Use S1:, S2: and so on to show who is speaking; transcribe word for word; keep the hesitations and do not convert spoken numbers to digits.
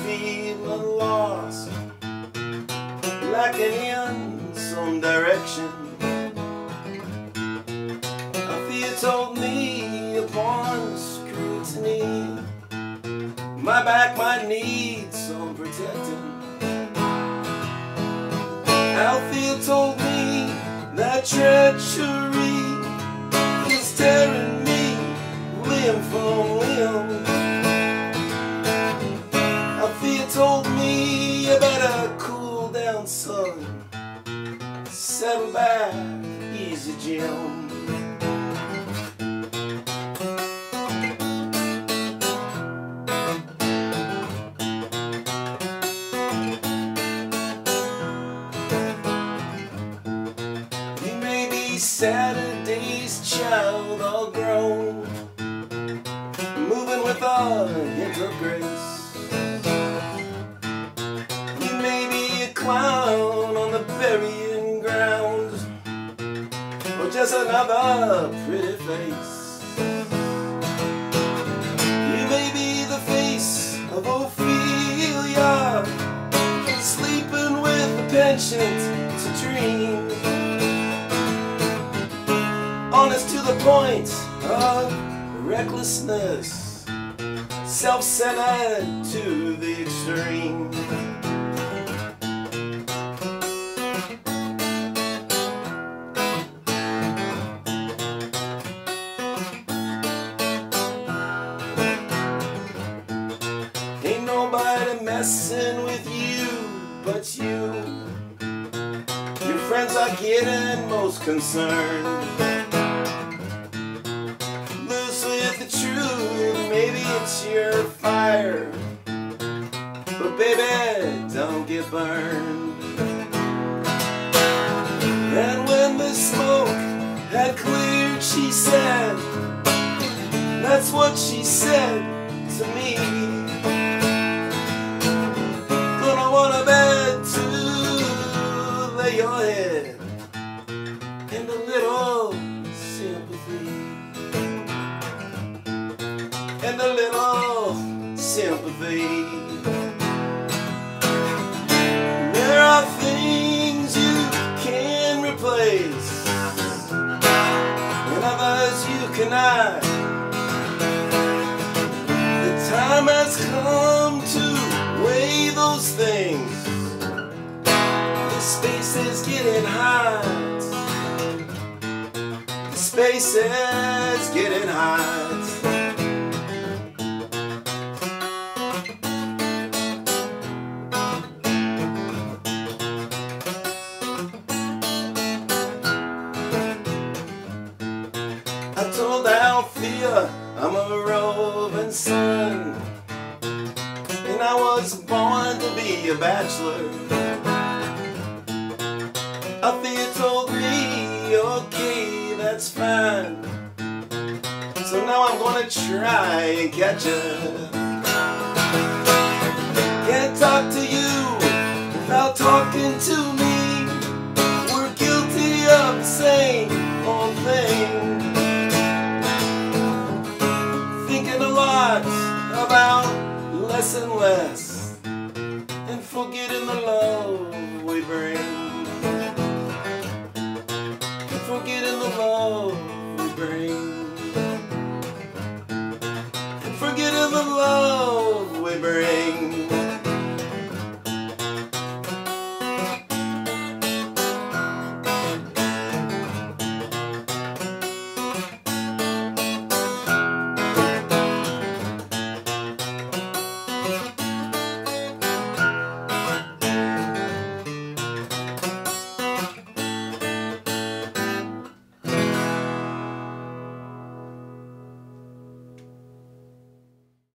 S1: feeling lost, lacking in some direction. Althea told me upon scrutiny, my back might need some protecting. Althea told me that treachery is tearing me limb from limb. Althea told me you better cool down, son, settle back, easy Jim. Saturday's child, all grown, moving with a hint of grace. You may be a clown on the burying ground, or just another pretty face. You may be the face of Ophelia, sleeping with a penchant to dream, honest to the point of recklessness, self-centered to the extreme. Ain't nobody messing with you but you. Your friends are getting most concerned. Maybe it's your fire, but baby, don't get burned. And when the smoke had cleared, she said, that's what she said to me. Gonna want a bed to lay your head and a little sympathy. And a little sympathy. There are things you can replace, and others you cannot. The time has come to weigh those things. The space is getting hot. The space is getting hot. I told Althea I'm a roving son, and I was born to be a bachelor. Althea told me, okay, that's fine, so now I'm gonna try and catch her. Can't talk to you without talking to me. We're guilty of the same old thing. About less and less, and forgetting the love we bring, and forgetting the love we bring.